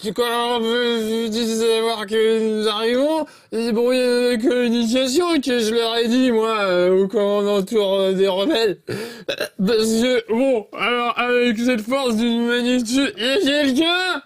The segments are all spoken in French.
quand je disais voir que nous arrivons, il brouillait de communication et que je leur ai dit, moi, au commandant tour des rebelles. Parce que, bon, alors, avec cette force d'une magnitude, et quelqu'un.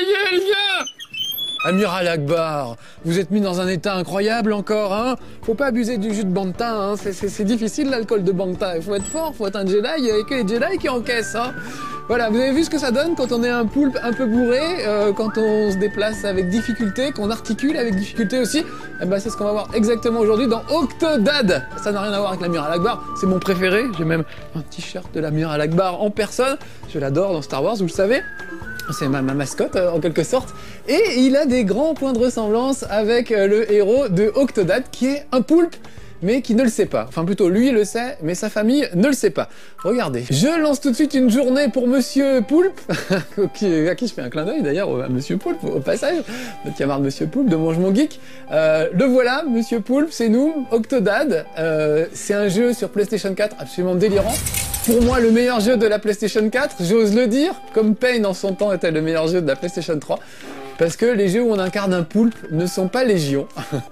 Amiral Akbar, vous êtes mis dans un état incroyable encore, hein. Faut pas abuser du jus de Banta, hein. C'est difficile l'alcool de Banta. Il faut être fort, faut être un Jedi, il y a que les Jedi qui encaissent, hein. Voilà, vous avez vu ce que ça donne quand on est un poulpe un peu bourré, quand on se déplace avec difficulté, qu'on articule avec difficulté aussi. Eh ben, c'est ce qu'on va voir exactement aujourd'hui dans Octodad. Ça n'a rien à voir avec l'Amiral Akbar, c'est mon préféré. J'ai même un t-shirt de l'Amiral Akbar en personne. Je l'adore dans Star Wars, vous le savez. C'est ma mascotte en quelque sorte. Et il a des grands points de ressemblance avec le héros de Octodad qui est un poulpe mais qui ne le sait pas. Enfin plutôt lui le sait mais sa famille ne le sait pas. Regardez, je lance tout de suite une journée pour Monsieur Poulpe, à qui je fais un clin d'œil d'ailleurs à Monsieur Poulpe au passage, notre camarade Monsieur Poulpe de Mange Mon Geek. Le voilà, Monsieur Poulpe, c'est nous, Octodad. C'est un jeu sur PlayStation 4 absolument délirant. Pour moi, le meilleur jeu de la PlayStation 4, j'ose le dire, comme Pain en son temps était le meilleur jeu de la PlayStation 3, parce que les jeux où on incarne un poulpe ne sont pas légion,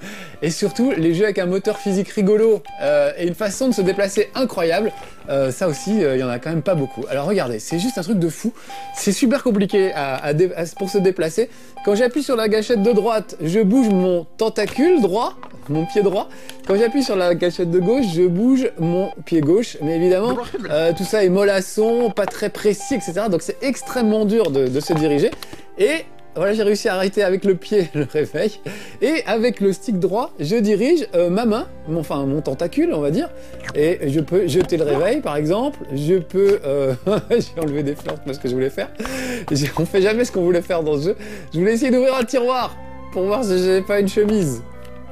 et surtout les jeux avec un moteur physique rigolo et une façon de se déplacer incroyable, ça aussi, il y en a quand même pas beaucoup. Alors regardez, c'est juste un truc de fou, c'est super compliqué pour se déplacer. Quand j'appuie sur la gâchette de droite, je bouge mon tentacule droit, mon pied droit. Quand j'appuie sur la gâchette de gauche, je bouge mon pied gauche. Mais évidemment, tout ça est mollasson, pas très précis, etc. Donc c'est extrêmement dur de se diriger. Et voilà, j'ai réussi à arrêter avec le pied le réveil. Et avec le stick droit, je dirige ma main, mon tentacule, on va dire. Et je peux jeter le réveil, par exemple. Je peux... j'ai enlevé des fleurs, parce que je voulais faire. On fait jamais ce qu'on voulait faire dans ce jeu. Je voulais essayer d'ouvrir un tiroir pour voir si j'avais pas une chemise.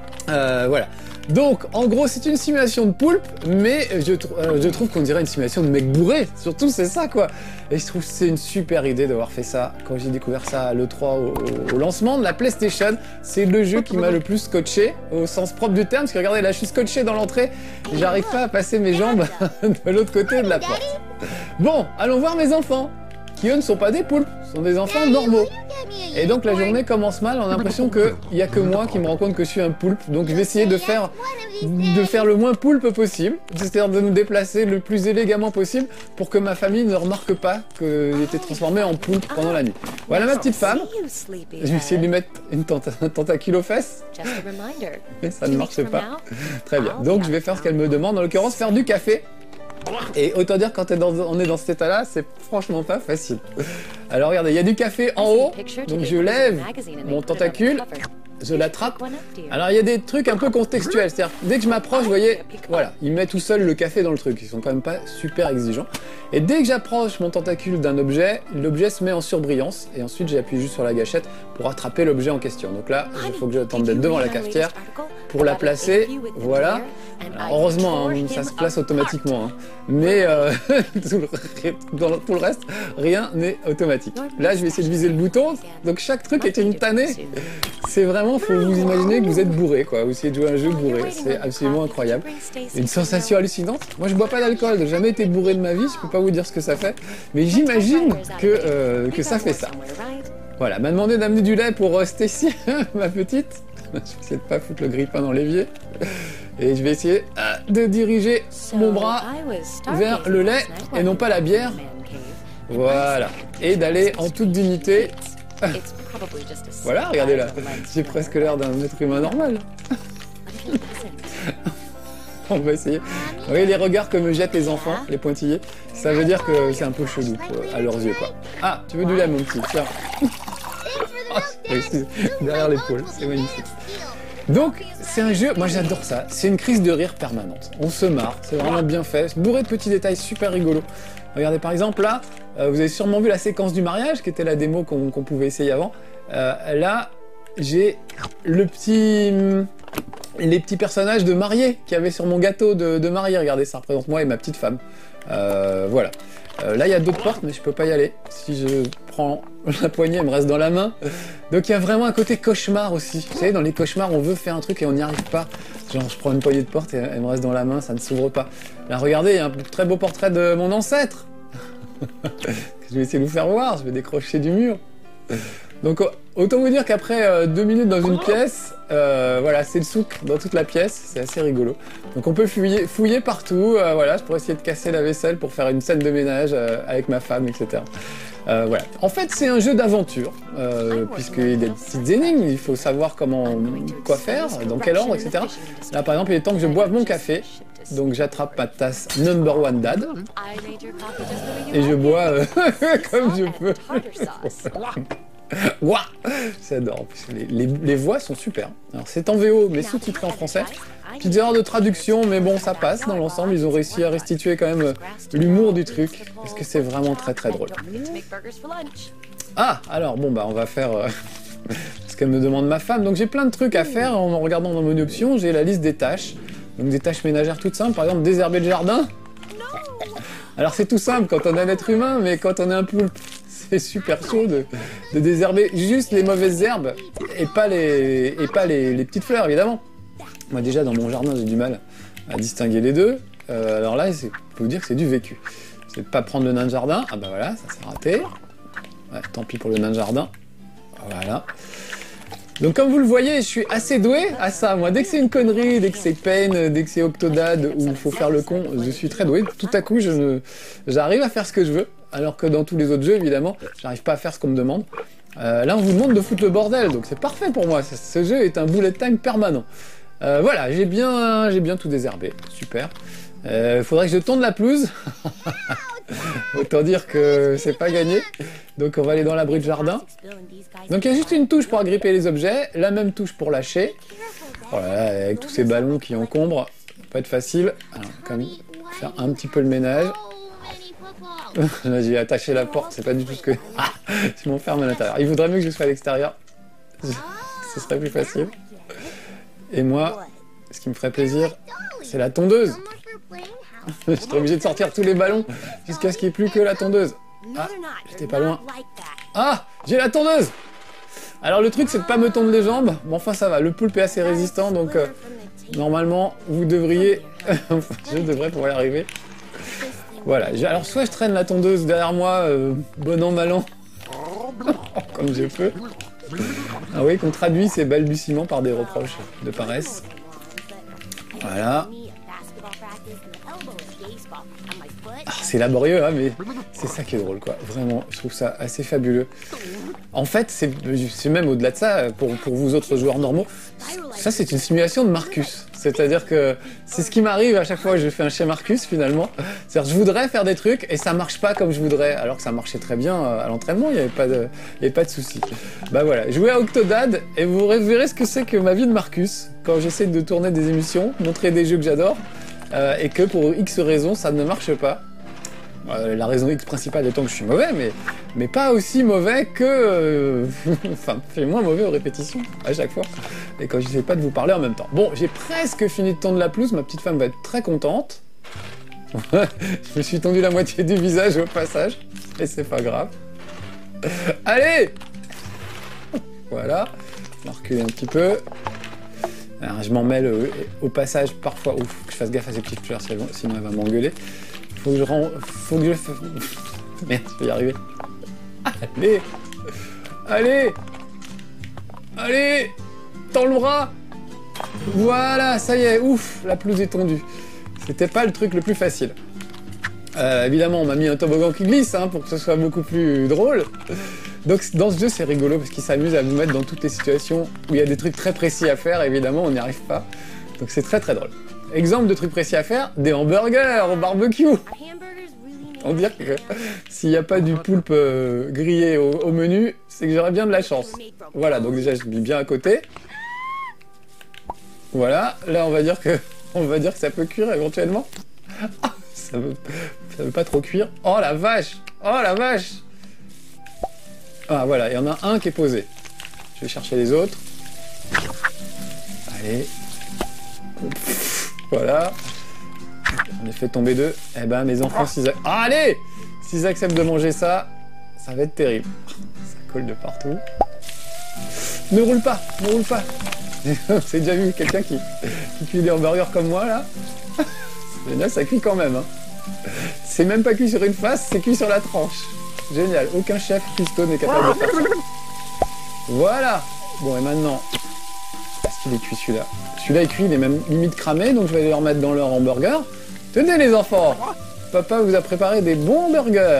Voilà. Donc, en gros, c'est une simulation de poulpe, mais je trouve qu'on dirait une simulation de mec bourré. Surtout, c'est ça, quoi. Et je trouve que c'est une super idée d'avoir fait ça. Quand j'ai découvert ça à l'E3 au lancement de la PlayStation, c'est le jeu qui m'a le plus scotché, au sens propre du terme, parce que regardez, là, je suis scotché dans l'entrée, et j'arrive pas à passer mes jambes de l'autre côté de la porte. Bon, allons voir mes enfants, qui eux ne sont pas des poulpes, sont des enfants normaux. Et donc la journée commence mal, on a l'impression qu'il n'y a que moi qui me rends compte que je suis un poulpe. Donc je vais essayer de faire le moins poulpe possible, c'est-à-dire de nous déplacer le plus élégamment possible pour que ma famille ne remarque pas que j'ai été transformé en poulpe pendant la nuit. Voilà ma petite femme. Je vais essayer de lui mettre un tentacule aux fesses. Mais ça ne marche pas. Très bien. Donc je vais faire ce qu'elle me demande, en l'occurrence faire du café. Et autant dire quand on est dans cet état-là, c'est franchement pas facile. Alors regardez, il y a du café en haut, donc je lève mon tentacule, je l'attrape. Alors il y a des trucs un peu contextuels, c'est-à-dire dès que je m'approche, vous voyez, voilà, il met tout seul le café dans le truc, ils sont quand même pas super exigeants. Et dès que j'approche mon tentacule d'un objet, l'objet se met en surbrillance, et ensuite j'appuie juste sur la gâchette pour attraper l'objet en question. Donc là, il faut que je tente d'être devant la cafetière pour la placer, voilà. Alors, heureusement, hein, ça se place automatiquement, hein. Mais dans tout le reste, rien n'est automatique. Là, je vais essayer de viser le bouton, donc chaque truc est une tannée. C'est vraiment, faut vous imaginer que vous êtes bourré, quoi. Vous essayez de jouer à un jeu bourré, c'est absolument incroyable. Une sensation hallucinante. Moi, je bois pas d'alcool, j'ai jamais été bourré de ma vie, je peux pas vous dire ce que ça fait, mais j'imagine que ça fait ça. Voilà, elle m'a demandé d'amener du lait pour Stacy, ma petite. Je vais essayer de pas foutre le grille-pain dans l'évier. Et je vais essayer de diriger mon bras vers le lait et non pas la bière. Voilà. Et d'aller en toute dignité. Voilà, regardez là. J'ai presque l'air d'un être humain normal. On va essayer. Vous voyez les regards que me jettent les enfants, les pointillés. Ça veut dire que c'est un peu chelou à leurs yeux, quoi. Ah, tu veux du lait, mon petit? Tiens. Derrière l'épaule, c'est magnifique. Donc, c'est un jeu, moi j'adore ça, c'est une crise de rire permanente. On se marre, c'est vraiment bien fait, bourré de petits détails super rigolos. Regardez par exemple là, vous avez sûrement vu la séquence du mariage, qui était la démo qu'on pouvait essayer avant. Là, j'ai les petits personnages de mariés qu'il y avait sur mon gâteau de mariée. Regardez, ça représente moi et ma petite femme. Voilà. Là, il y a d'autres portes, mais je peux pas y aller. Si je prends la poignée, elle me reste dans la main. Donc, il y a vraiment un côté cauchemar aussi. Vous savez, dans les cauchemars, on veut faire un truc et on n'y arrive pas. Genre, je prends une poignée de porte et elle me reste dans la main, ça ne s'ouvre pas. Là, regardez, il y a un très beau portrait de mon ancêtre. Je vais essayer de vous faire voir, je vais décrocher du mur. Donc autant vous dire qu'après 2 minutes dans une pièce, voilà, c'est le souk dans toute la pièce, c'est assez rigolo. Donc on peut fouiller partout, voilà, je pourrais essayer de casser la vaisselle pour faire une scène de ménage avec ma femme, etc. Voilà. En fait, c'est un jeu d'aventure, puisqu'il y a des petites énigmes, il faut savoir quoi faire, dans quel ordre, etc. Là, par exemple, il est temps que je boive mon café, donc j'attrape ma tasse Number One Dad, et je bois comme je peux. Ouah, j'adore, les voix sont super. Alors c'est en VO, mais sous-titré en français. Petites erreurs de traduction, mais bon, ça passe dans l'ensemble. Ils ont réussi à restituer quand même l'humour du truc, parce que c'est vraiment très très drôle. Ah, alors bon, bah on va faire ce qu'elle me demande ma femme. Donc j'ai plein de trucs à faire en regardant dans le menu options. J'ai la liste des tâches, donc des tâches ménagères toutes simples. Par exemple, désherber le jardin. Alors c'est tout simple quand on est un être humain, mais quand on est un poulpe, c'est super chaud de désherber juste les mauvaises herbes et pas les petites fleurs, évidemment. Moi déjà dans mon jardin j'ai du mal à distinguer les deux. Alors là, je peux vous dire que c'est du vécu. C'est de pas prendre le nain de jardin. Ah bah voilà, ça c'est raté. Ouais, tant pis pour le nain de jardin. Voilà. Donc comme vous le voyez, je suis assez doué à ça. Moi, dès que c'est une connerie, dès que c'est Pain, dès que c'est Octodad, où il faut faire le con, je suis très doué. Tout à coup, j'arrive à faire ce que je veux. Alors que dans tous les autres jeux, évidemment, j'arrive pas à faire ce qu'on me demande. Là, on vous demande de foutre le bordel, donc c'est parfait pour moi. Ce jeu est un bullet time permanent. Voilà, j'ai bien tout désherbé. Super. Faudrait que je tourne la pelouse. Autant dire que c'est pas gagné. Donc on va aller dans l'abri de jardin. Donc il y a juste une touche pour agripper les objets, la même touche pour lâcher. Voilà, avec tous ces ballons qui encombrent, ça peut pas être facile. Alors, comme faire un petit peu le ménage. Là, j'ai attaché la porte, c'est pas du tout ce que... je m'enferme à l'intérieur. Il vaudrait mieux que je sois à l'extérieur. Ce serait plus facile. Et moi, ce qui me ferait plaisir, c'est la tondeuse. Je serais obligé de sortir tous les ballons jusqu'à ce qu'il n'y ait plus que la tondeuse. Ah, j'étais pas loin. Ah, j'ai la tondeuse. Alors le truc, c'est de pas me tondre les jambes. Bon, enfin ça va, le poulpe est assez résistant, donc normalement, vous devriez... je devrais pouvoir y arriver. Voilà, alors soit je traîne la tondeuse derrière moi, bon an, mal an, comme je peux. Ah oui, qu'on traduit ces balbutiements par des reproches de paresse. Voilà. Ah, c'est laborieux, hein, mais c'est ça qui est drôle, quoi. Vraiment, je trouve ça assez fabuleux. En fait, c'est même au-delà de ça, pour vous autres joueurs normaux, ça c'est une simulation de Marcus. C'est-à-dire que c'est ce qui m'arrive à chaque fois que je fais un chez Marcus, finalement. C'est-à-dire je voudrais faire des trucs et ça marche pas comme je voudrais, alors que ça marchait très bien à l'entraînement, il n'y avait pas de souci. Bah voilà, jouez à Octodad et vous verrez ce que c'est que ma vie de Marcus, quand j'essaie de tourner des émissions, montrer des jeux que j'adore, et que pour X raisons, ça ne marche pas. La raison X principale étant que je suis mauvais, mais pas aussi mauvais que... enfin, fait moins mauvais aux répétitions, à chaque fois. Et quand j'essaie pas de vous parler en même temps. Bon, j'ai presque fini de tondre la pelouse, ma petite femme va être très contente. Je me suis tondu la moitié du visage au passage, et c'est pas grave. Allez! Voilà, on va reculer un petit peu. Alors, je m'en mêle au passage parfois. Ouf, faut que je fasse gaffe à ces petites fleurs, sinon elle va m'engueuler. Faut que je... Merde, je vais y arriver. Allez! Allez! Allez! Tends le bras! Voilà, ça y est, ouf, la pelouse est tondue. C'était pas le truc le plus facile. Évidemment, on m'a mis un toboggan qui glisse, hein, pour que ce soit beaucoup plus drôle. Donc dans ce jeu, c'est rigolo, parce qu'il s'amuse à vous mettre dans toutes les situations où il y a des trucs très précis à faire, évidemment, on n'y arrive pas. Donc c'est très très drôle. Exemple de trucs précis à faire, des hamburgers au barbecue. On dirait que s'il n'y a pas du poulpe grillé au menu, c'est que j'aurais bien de la chance. Voilà, donc déjà je mets bien à côté. Voilà, là on va dire que ça peut cuire éventuellement. Ah, ça veut pas trop cuire. Oh la vache! Oh la vache! Ah voilà, il y en a un qui est posé. Je vais chercher les autres. Allez. Voilà. J'en ai fait tomber deux. Eh ben mes enfants, s'ils acceptent de manger ça, ça va être terrible. Ça colle de partout. Ne roule pas, ne roule pas. C'est déjà vu quelqu'un qui cuit des hamburgers comme moi là. C'est génial, ça cuit quand même. Hein. C'est même pas cuit sur une face, c'est cuit sur la tranche. Génial, aucun chef cuistot n'est capable de faire ça. Voilà. Bon, et maintenant, est-ce qu'il est cuit celui-là? Celui-là est cuit, il est même limite cramé, donc je vais les remettre dans leur hamburger. Tenez les enfants, papa vous a préparé des bons burgers.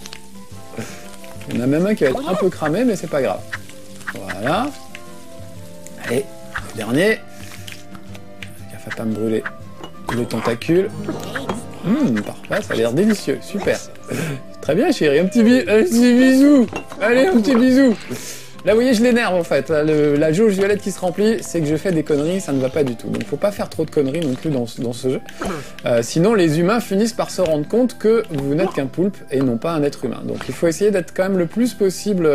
Il y en a même un qui va être un peu cramé, mais c'est pas grave. Voilà. Allez, le dernier. Gaffe à pas me brûler le tentacule. Parfait, ça a l'air délicieux, super. Très bien chérie, un petit bisou. Allez, un petit bisou. Là, vous voyez, je l'énerve en fait. La jauge violette qui se remplit, c'est que je fais des conneries, ça ne va pas du tout. Donc, faut pas faire trop de conneries non plus dans ce jeu. Sinon, les humains finissent par se rendre compte que vous n'êtes qu'un poulpe et non pas un être humain. Donc, il faut essayer d'être quand même le plus possible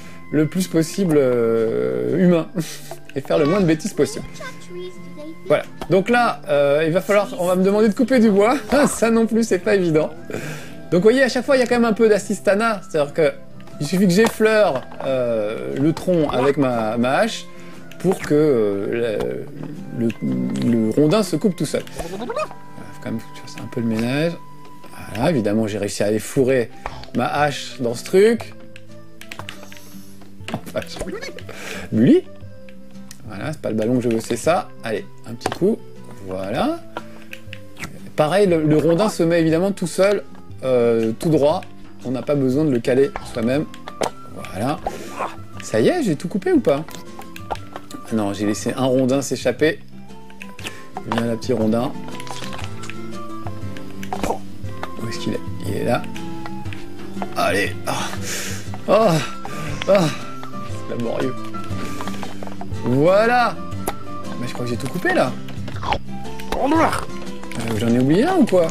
humain et faire le moins de bêtises possible. Voilà. Donc là, on va me demander de couper du bois. Ça non plus, c'est pas évident. Donc, vous voyez, à chaque fois, il y a quand même un peu d'assistanat, c'est-à-dire que il suffit que j'effleure le tronc avec ma hache pour que le rondin se coupe tout seul. Il faut quand même que je fasse un peu le ménage. Voilà, évidemment, j'ai réussi à aller fourrer ma hache dans ce truc. Enfin, Bully. Voilà, c'est pas le ballon que je veux, c'est ça. Allez, un petit coup. Voilà. Pareil, le rondin se met évidemment tout seul, tout droit. On n'a pas besoin de le caler soi-même. Voilà. Ça y est, j'ai tout coupé ou pas? Ah non, j'ai laissé un rondin s'échapper. Viens là, petit rondin. Où est-ce qu'il est? Il est là. Allez. C'est laborieux. Voilà. Mais je crois que j'ai tout coupé là. J'en ai oublié un ou quoi?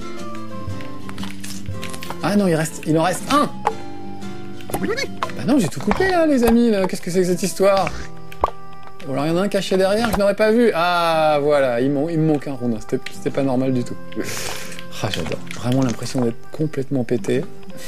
Ah non, il en reste un. Bah non, j'ai tout coupé là, les amis. Qu'est-ce que c'est que cette histoire? Ou alors il y en a un caché derrière que je n'aurais pas vu. Ah voilà, il me manque un rondin. C'était pas normal du tout. Ah, j'adore. Vraiment l'impression d'être complètement pété.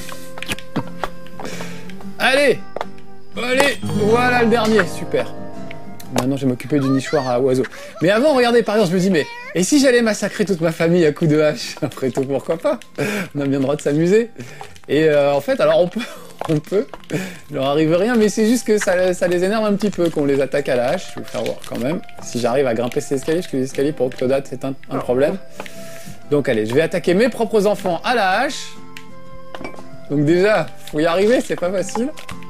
Allez, voilà le dernier. Super. Maintenant, je vais m'occuper du nichoir à oiseaux. Mais avant, regardez, par exemple, je me dis, mais et si j'allais massacrer toute ma famille à coups de hache? Après tout, pourquoi pas? On a bien le droit de s'amuser. Et en fait, alors on peut. Il leur arrive rien, mais c'est juste que ça les énerve un petit peu qu'on les attaque à la hache. Je vais faire voir quand même. Si j'arrive à grimper ces escaliers, parce que les escaliers pour Octodad, c'est un problème. Donc allez, je vais attaquer mes propres enfants à la hache. Donc déjà, faut y arriver, c'est pas facile.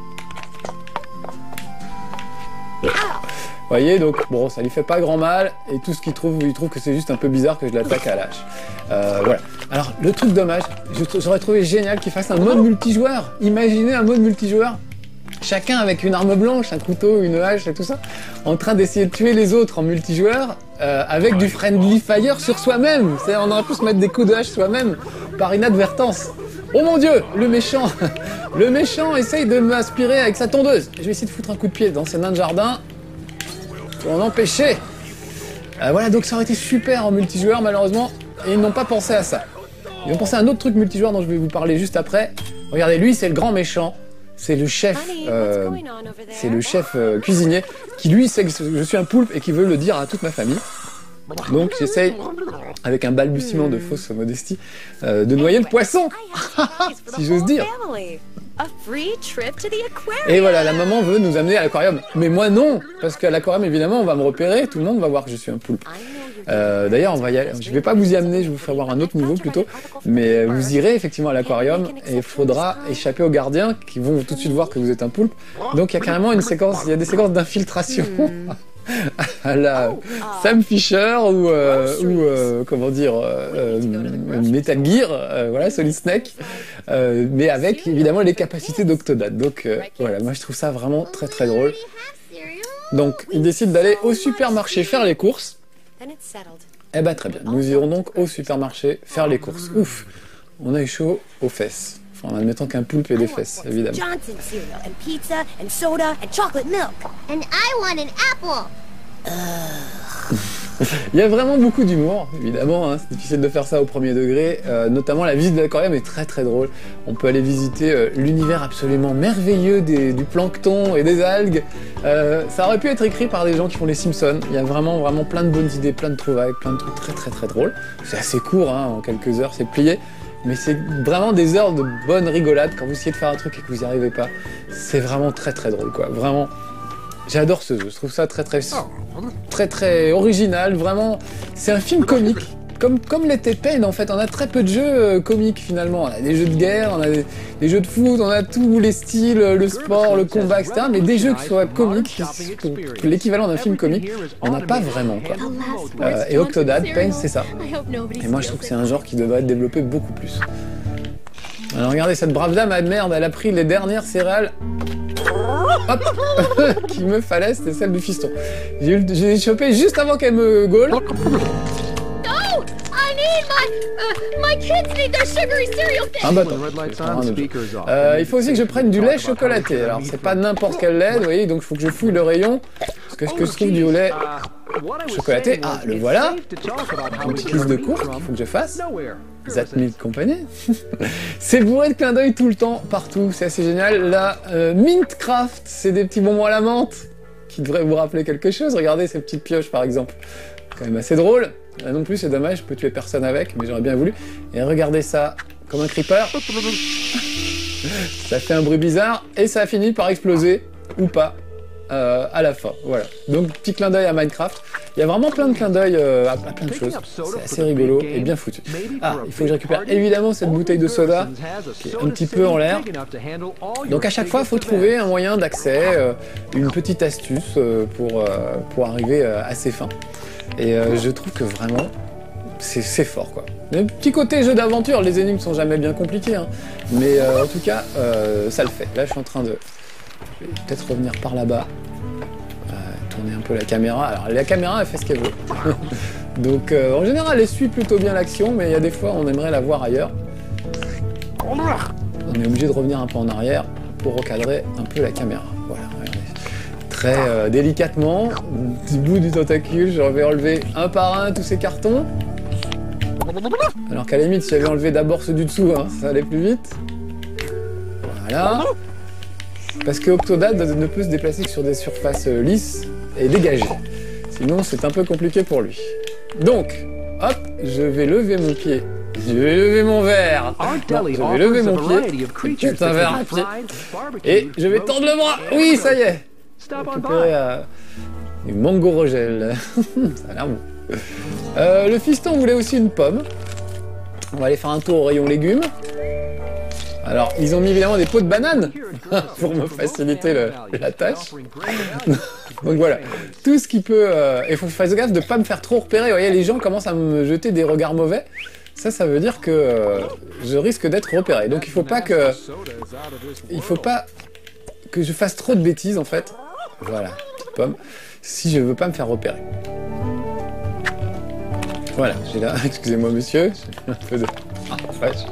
Vous voyez, donc bon, ça lui fait pas grand mal, et tout ce qu'il trouve, il trouve que c'est juste un peu bizarre que je l'attaque à la hache. Voilà. Alors, le truc dommage, j'aurais trouvé génial qu'il fasse un mode multijoueur. Imaginez un mode multijoueur, chacun avec une arme blanche, un couteau, une hache et tout ça, en train d'essayer de tuer les autres en multijoueur, avec du friendly fire sur soi-même. C'est-à-dire, on aurait pu se mettre des coups de hache soi-même, par inadvertance. Oh mon Dieu, le méchant le méchant essaye de m'aspirer avec sa tondeuse. Je vais essayer de foutre un coup de pied dans ces nains de jardin, pour en empêcher. Voilà, donc ça aurait été super en multijoueur, malheureusement, et ils n'ont pas pensé à ça. Ils ont pensé à un autre truc multijoueur dont je vais vous parler juste après. Regardez, lui, c'est le grand méchant, c'est le chef, cuisinier, qui lui sait que je suis un poulpe et qui veut le dire à toute ma famille. Donc j'essaye, avec un balbutiement de fausse modestie, de noyer le poisson, si j'ose dire. Et voilà, la maman veut nous amener à l'aquarium. Mais moi non, parce qu'à l'aquarium, évidemment, on va me repérer, tout le monde va voir que je suis un poulpe. D'ailleurs, je vais pas vous y amener, je vais vous faire voir un autre niveau plutôt. Mais vous irez effectivement à l'aquarium et il faudra échapper aux gardiens qui vont tout de suite voir que vous êtes un poulpe. Donc il y a carrément une séquence, il y a des séquences d'infiltration. À la Sam Fisher ou comment dire Metal Gear, voilà, Solid Snake, mais avec évidemment les capacités d'Octodad. Donc voilà, moi je trouve ça vraiment très très drôle. Donc il décide d'aller au supermarché faire les courses. Eh ben très bien, nous irons donc au supermarché faire les courses. Ouf, on a eu chaud aux fesses. En admettant qu'un poulpe ait des fesses, évidemment. Il y a vraiment beaucoup d'humour, évidemment, hein, c'est difficile de faire ça au premier degré, notamment la visite de l'aquarium est très très drôle. On peut aller visiter l'univers absolument merveilleux du plancton et des algues. Ça aurait pu être écrit par des gens qui font les Simpsons, il y a vraiment plein de bonnes idées, plein de trouvailles, plein de trucs très très très drôles. C'est assez court, hein, en quelques heures c'est plié. mais c'est vraiment des heures de bonne rigolade quand vous essayez de faire un truc et que vous n'y arrivez pas. C'est vraiment très très drôle, quoi. Vraiment, j'adore ce jeu. Je trouve ça très original. Vraiment, c'est un film comique. Comme l'était Pain, en fait, on a très peu de jeux comiques finalement. On a des jeux de guerre, on a des jeux de foot, on a tous les styles, le sport, le combat, etc. Mais des jeux qui soient comiques, l'équivalent d'un film comique, on n'a pas vraiment, quoi. Et Octodad, Pain, c'est ça. Et moi, je trouve que c'est un genre qui devrait être développé beaucoup plus. Alors regardez, cette brave dame, ah merde, elle a pris les dernières céréales. Hop qu'il me fallait, c'était celle du fiston. J'ai chopé juste avant qu'elle me gaule. Un bâton. Il faut aussi que je prenne du lait chocolaté. Alors c'est pas n'importe quel lait, vous voyez, donc il faut que je fouille le rayon. Parce que ce que je trouve du lait chocolaté, ah le voilà. Une petite liste de courses qu'il faut que je fasse. That Milk Company. C'est bourré de clins d'œil tout le temps, partout, c'est assez génial. Là, Mintcraft, c'est des petits bonbons à la menthe qui devraient vous rappeler quelque chose. Regardez ces petites pioches par exemple. Quand même assez drôle. Là non plus, c'est dommage, je peux tuer personne avec, mais j'aurais bien voulu. Et regardez ça, comme un creeper. Ça fait un bruit bizarre, et ça a fini par exploser, ou pas, à la fin. Voilà. Donc, petit clin d'œil à Minecraft. Il y a vraiment plein de clins d'œil à plein de choses. C'est assez rigolo et bien foutu. Ah, il faut que je récupère évidemment cette bouteille de soda, qui est un petit peu en l'air. Donc à chaque fois, il faut trouver un moyen d'accès, une petite astuce pour arriver à ses fins. Et je trouve que vraiment, c'est fort, quoi. Le petit côté jeu d'aventure, les énigmes sont jamais bien compliquées, hein. Mais en tout cas, ça le fait. Là, je suis en train de... Je vais peut-être revenir par là-bas. Tourner un peu la caméra. Alors, la caméra, elle fait ce qu'elle veut. Donc, en général, elle suit plutôt bien l'action, mais il y a des fois, on aimerait la voir ailleurs. On est obligé de revenir un peu en arrière pour recadrer un peu la caméra. Voilà, regardez. Très délicatement, du bout du tentacule, je vais enlever un par un tous ces cartons. Alors qu'à la limite, si j'avais enlevé d'abord ceux du dessous, hein, ça allait plus vite. Voilà. Parce que Octodad ne peut se déplacer que sur des surfaces lisses et dégagées. Sinon, c'est un peu compliqué pour lui. Donc, hop, je vais lever mon pied. Je vais lever mon verre. Non, je vais lever mon pié. C'est un verre à pied. Et je vais tendre le bras. Oui, ça y est. Récupérer du mango rogel. Ça a l'air bon. Le fiston voulait aussi une pomme. On va aller faire un tour au rayon légumes. Alors, ils ont mis évidemment des pots de bananes pour me faciliter la tâche. Donc voilà, tout ce qui peut... Il faut faire gaffe de ne pas me faire trop repérer. Vous voyez, les gens commencent à me jeter des regards mauvais. Ça veut dire que je risque d'être repéré. Donc il faut pas que je fasse trop de bêtises, en fait. Voilà, petite pomme. Si je veux pas me faire repérer. Voilà, j'ai là... Excusez-moi, monsieur. J'ai un peu de... Ah, vache.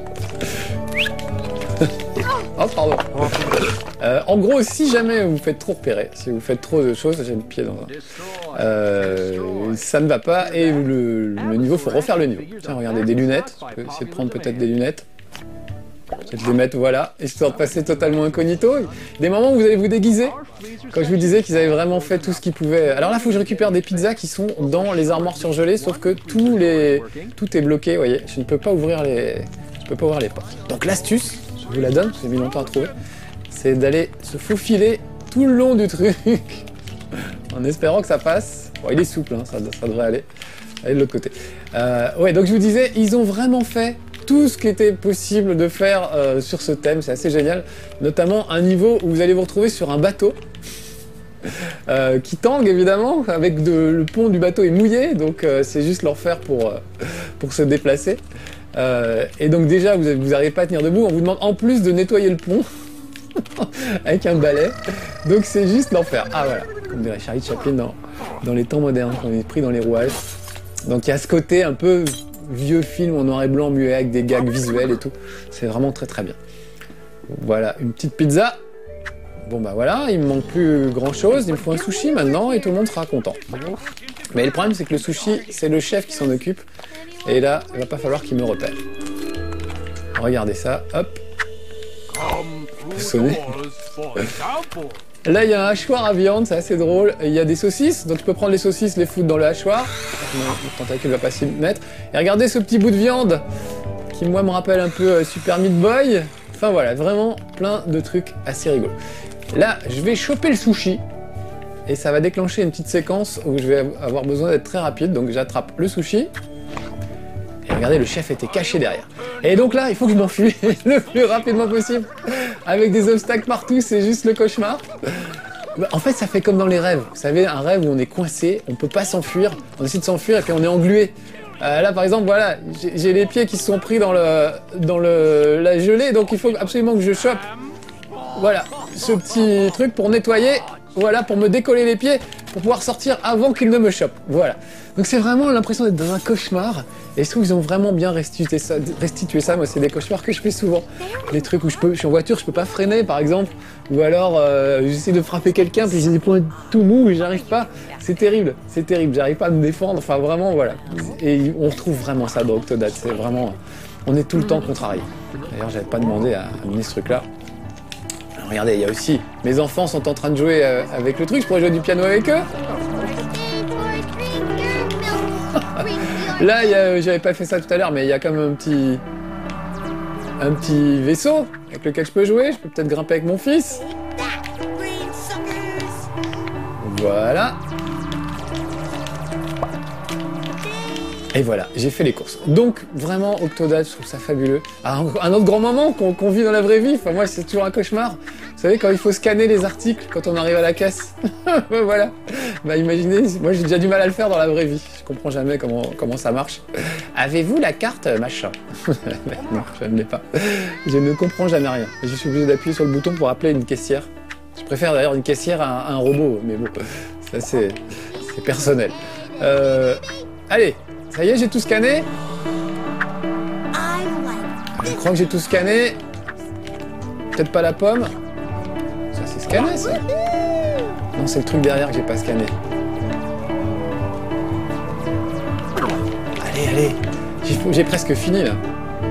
Oh, pardon. En gros, si jamais vous faites trop repérer, si vous faites trop de choses, j'ai le pied dans un... ça ne va pas, et le niveau, faut refaire le niveau. Tiens, regardez, des lunettes. Je peux essayer de prendre peut-être des lunettes. Peut-être les mettre, voilà, histoire de passer totalement incognito. Des moments où vous allez vous déguiser. Quand je vous disais qu'ils avaient vraiment fait tout ce qu'ils pouvaient... Alors là, il faut que je récupère des pizzas qui sont dans les armoires surgelées, sauf que tout est bloqué, vous voyez. Je ne peux pas ouvrir les portes. Donc l'astuce, je vous la donne, j'ai mis longtemps à trouver, c'est d'aller se faufiler tout le long du truc, en espérant que ça passe. Bon, il est souple, hein, ça devrait aller de l'autre côté. Ouais, donc je vous disais, ils ont vraiment fait tout ce qui était possible de faire sur ce thème, c'est assez génial. Notamment un niveau où vous allez vous retrouver sur un bateau, qui tangue évidemment, avec le pont du bateau est mouillé, donc c'est juste l'enfer pour se déplacer. Et donc déjà, vous n'arrivez pas à tenir debout, on vous demande en plus de nettoyer le pont avec un balai, donc c'est juste l'enfer. Ah voilà, comme dirait Charlie Chaplin dans les temps modernes, qu'on est pris dans les rouages. Donc il y a ce côté un peu vieux film en noir et blanc, muet, avec des gags visuels et tout, c'est vraiment très très bien. Voilà, une petite pizza. Bon bah voilà, il me manque plus grand chose, il me faut un sushi maintenant et tout le monde sera content. Mais le problème c'est que le sushi, c'est le chef qui s'en occupe. Et là, il va pas falloir qu'il me repère. Regardez ça, hop. On peut sonner. Là, il y a un hachoir à viande, c'est assez drôle. Il y a des saucisses, donc tu peux prendre les saucisses, les foutre dans le hachoir. Le tentacule va pas s'y mettre. Et regardez ce petit bout de viande qui moi me rappelle un peu Super Meat Boy. Enfin voilà, vraiment plein de trucs assez rigolos. Là, je vais choper le sushi. Et ça va déclencher une petite séquence où je vais avoir besoin d'être très rapide. Donc j'attrape le sushi. Et regardez, le chef était caché derrière. Et donc là, il faut que je m'enfuis le plus rapidement possible. Avec des obstacles partout, c'est juste le cauchemar. En fait, ça fait comme dans les rêves. Vous savez, un rêve où on est coincé, on peut pas s'enfuir. On essaie de s'enfuir et puis on est englué. Là, par exemple, voilà, j'ai les pieds qui se sont pris dans la gelée. Donc il faut absolument que je chope, voilà, ce petit truc pour nettoyer. Voilà, pour me décoller les pieds, pour pouvoir sortir avant qu'il ne me chope. Voilà. Donc c'est vraiment l'impression d'être dans un cauchemar. Et je trouve qu'ils ont vraiment bien restitué ça. Moi, c'est des cauchemars que je fais souvent. Les trucs où je suis en voiture, je peux pas freiner, par exemple. Ou alors, j'essaie de frapper quelqu'un, puis j'ai des points tout mous et j'arrive pas. C'est terrible. J'arrive pas à me défendre. Enfin, vraiment, voilà. Et on retrouve vraiment ça dans Octodad. C'est vraiment... On est tout le temps contrarié. D'ailleurs, j'avais pas demandé à mener ce truc-là. Regardez, il y a aussi... Mes enfants sont en train de jouer avec le truc, je pourrais jouer du piano avec eux. Là, j'avais pas fait ça tout à l'heure, mais il y a quand même un petit vaisseau avec lequel je peux jouer. Je peux peut-être grimper avec mon fils. Voilà. Et voilà, j'ai fait les courses. Donc, vraiment, Octodad, je trouve ça fabuleux. Ah, un autre grand moment qu'on vit dans la vraie vie, enfin moi, c'est toujours un cauchemar. Vous savez, quand il faut scanner les articles, quand on arrive à la caisse. Voilà. Bah imaginez, moi j'ai déjà du mal à le faire dans la vraie vie. Je comprends jamais comment ça marche. Avez-vous la carte machin? Non, je ne l'ai pas. Je ne comprends jamais rien. Je suis obligé d'appuyer sur le bouton pour appeler une caissière. Je préfère d'ailleurs une caissière à un robot, mais bon, ça c'est personnel. Allez, ça y est, j'ai tout scanné. Je crois que j'ai tout scanné. Peut-être pas la pomme. Ça c'est scanné ça. Non, c'est le truc derrière que j'ai pas scanné. Allez, j'ai presque fini là.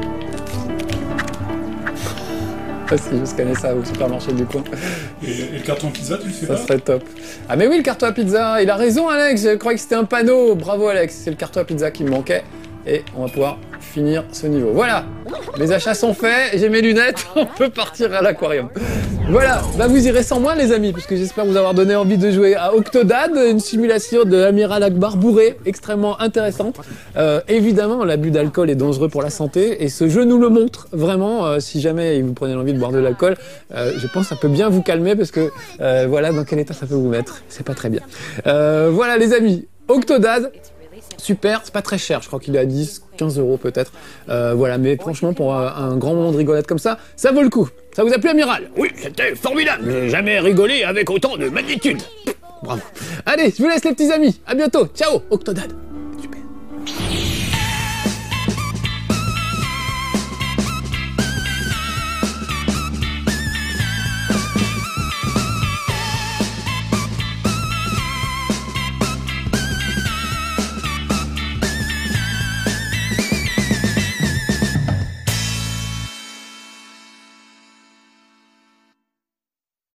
Ah, si je scannais ça au supermarché du coin. Et le carton pizza, tu le fais pas? Ça serait top. Ah mais oui, le carton à pizza, il a raison Alex, je croyais que c'était un panneau. Bravo Alex, c'est le carton à pizza qui me manquait. Et on va pouvoir finir ce niveau. Voilà, mes achats sont faits, j'ai mes lunettes, on peut partir à l'aquarium. Voilà, bah vous irez sans moi les amis, parce que j'espère vous avoir donné envie de jouer à Octodad, une simulation de Amiral Akbar bourré, extrêmement intéressante. Évidemment, l'abus d'alcool est dangereux pour la santé, et ce jeu nous le montre, vraiment, si jamais vous prenez l'envie de boire de l'alcool, je pense que ça peut bien vous calmer, parce que voilà dans quel état ça peut vous mettre, c'est pas très bien. Voilà les amis, Octodad, super, c'est pas très cher, je crois qu'il est à 10, 15 euros peut-être. Voilà, mais franchement, pour un grand moment de rigolade comme ça vaut le coup. Ça vous a plu, Amiral? Oui, c'était formidable. J'ai jamais rigolé avec autant de magnitude. Bravo. Allez, je vous laisse les petits amis. À bientôt. Ciao, Octodad.